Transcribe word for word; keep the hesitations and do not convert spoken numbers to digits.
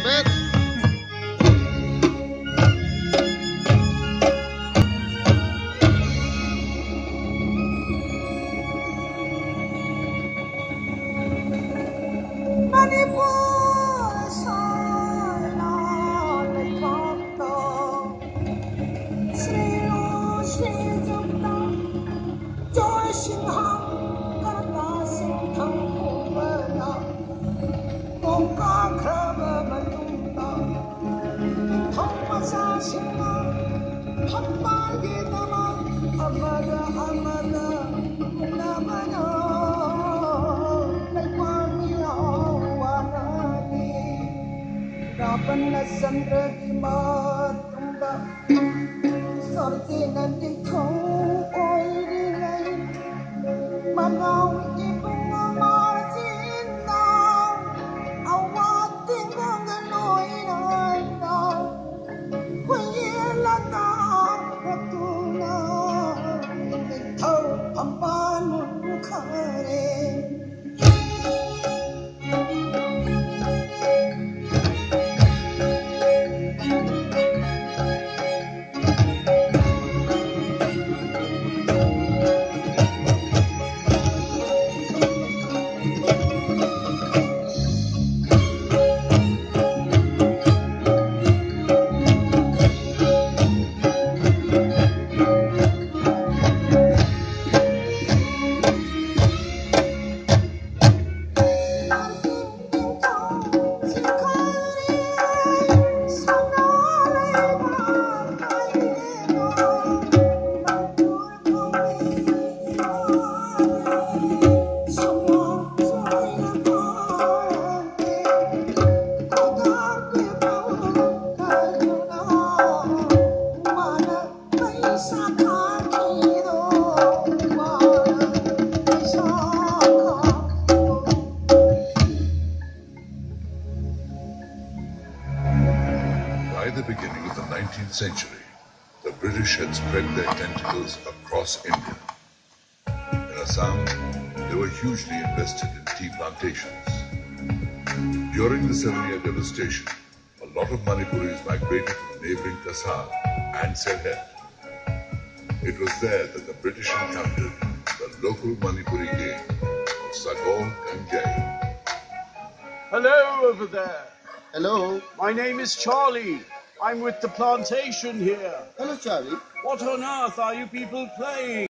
bed. Sandra di matunda sorti nanti kau oi di ngai manau ibu ngamazinda awat tinggal nganoi nanda kuiela na ratuna tau amban mukhare. By the beginning of the nineteenth century, the British had spread their tentacles across India. In Assam, they were hugely invested in tea plantations. During the seven-year devastation, a lot of Manipuris migrated to the neighboring Kasar and Sylhet. It was there that the British encountered the local Manipuri gang of Sagol Ganjai. Hello over there. Hello. My name is Charlie. I'm with the plantation here. Hello, Charlie. What on earth are you people playing?